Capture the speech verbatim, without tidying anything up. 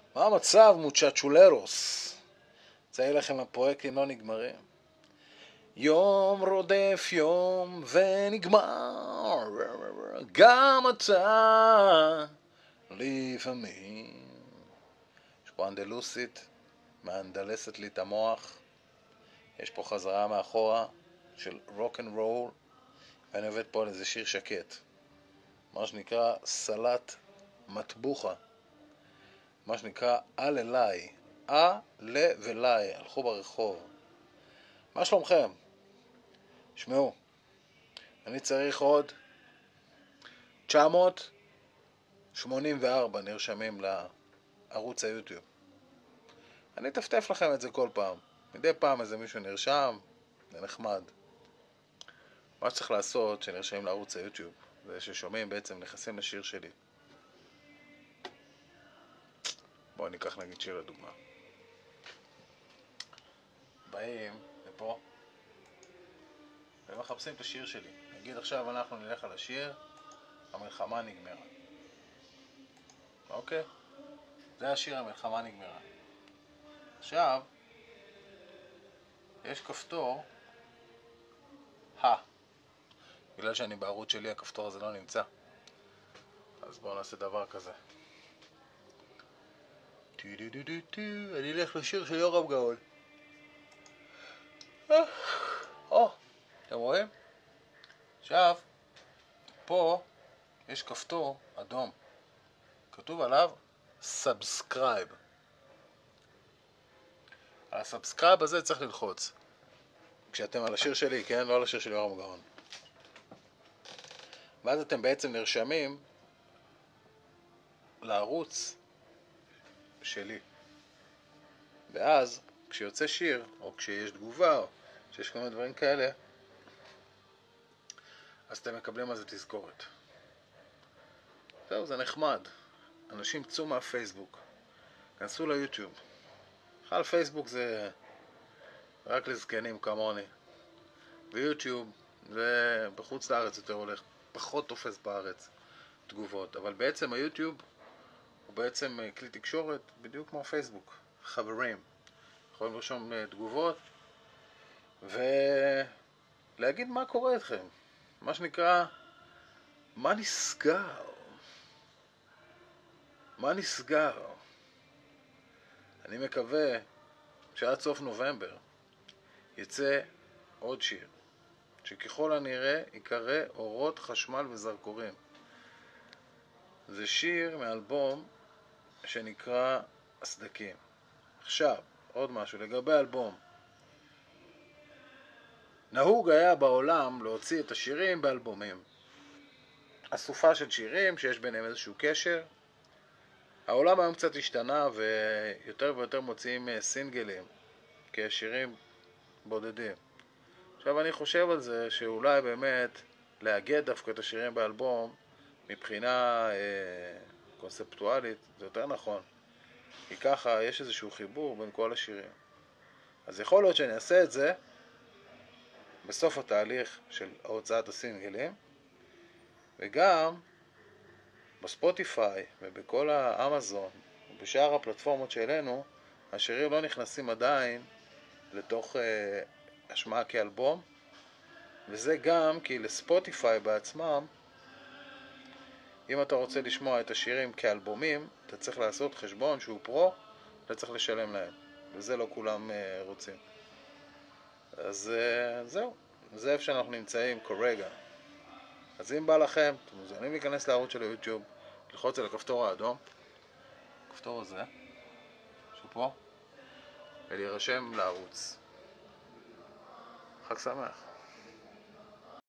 מה המצב, מוצ'צ'ולרוס? צאי לכם הפרויקטים לא נגמרים. יום רודף יום ונגמר, גם אתה לפעמים. יש פה אנדלוסית, מאנדלסת לי את המוח. יש פה חזרה מאחורה של רוק אנד רול, ואני עובד פה על איזה שיר שקט, מה שנקרא סלט מטבוחה, מה שנקרא אל אליי, אה לה ולי, הלכו ברחוב. מה שלומכם? שמעו, אני צריך עוד תשע מאות שמונים וארבע נרשמים לערוץ היוטיוב. אני אטפטף לכם את זה כל פעם, מדי פעם איזה מישהו נרשם, זה נחמד. מה שצריך לעשות שנרשמים לערוץ היוטיוב זה ששומעים בעצם נכנסים לשיר שלי. בואו ניקח נגיד שיר לדוגמה. באים לפה ומחפשים את השיר שלי. נגיד עכשיו אנחנו נלך על השיר המלחמה נגמרה. אוקיי? זה השיר המלחמה נגמרה. עכשיו יש כפתור ה. בגלל שאני בערוץ שלי הכפתור הזה לא נמצא, אז בואו נעשה דבר כזה. אני אלך לשיר של יורם גאון. או, אתם רואים? עכשיו פה יש כפתור אדום, כתוב עליו סאבסקרייב. על הסאבסקרייב הזה צריך ללחוץ כשאתם על השיר שלי, כן? לא על השיר של יורם גאון. ואז אתם בעצם נרשמים לערוץ שלי, ואז כשיוצא שיר או כשיש תגובה או כשיש כל מיני דברים כאלה, אז אתם מקבלים על זה תזכורת. זהו, זה נחמד. אנשים צאו מהפייסבוק, כנסו ליוטיוב. בכלל פייסבוק זה רק לזקנים כמוני, ויוטיוב זה בחוץ לארץ יותר הולך, פחות תופס בארץ תגובות, אבל בעצם היוטיוב הוא בעצם כלי תקשורת בדיוק כמו פייסבוק. חברים, יכולים לרשום תגובות ולהגיד מה קורה אתכם, מה שנקרא מה נסגר, מה נסגר. אני מקווה שעד סוף נובמבר יצא עוד שיר שככל הנראה יקרא אורות חשמל וזרקורים. זה שיר מאלבום שנקרא הסדקים. עכשיו עוד משהו לגבי אלבום. נהוג היה בעולם להוציא את השירים באלבומים, אסופה של שירים שיש ביניהם איזשהו קשר. העולם היום קצת השתנה ויותר ויותר מוציאים סינגלים כשירים בודדים. עכשיו אני חושב על זה שאולי באמת לאגד דווקא את השירים באלבום מבחינה אה, קונספטואלית זה יותר נכון, כי ככה יש איזשהו חיבור בין כל השירים. אז יכול להיות שאני אעשה את זה בסוף התהליך של הוצאת הסינגלים, וגם בספוטיפיי ובכל האמזון ובשאר הפלטפורמות שלנו השירים לא נכנסים עדיין לתוך אה, השמעה כאלבום. וזה גם כי לספוטיפיי בעצמם, אם אתה רוצה לשמוע את השירים כאלבומים, אתה צריך לעשות חשבון שהוא פרו, אתה צריך לשלם להם, וזה לא כולם uh, רוצים. אז uh, זהו, זה איפה שאנחנו נמצאים כרגע. אז אם בא לכם, אתם מוזמנים להיכנס לערוץ של היוטיוב, ללחוץ על הכפתור האדום, הכפתור הזה, שפה, ולהירשם לערוץ. חג שמח.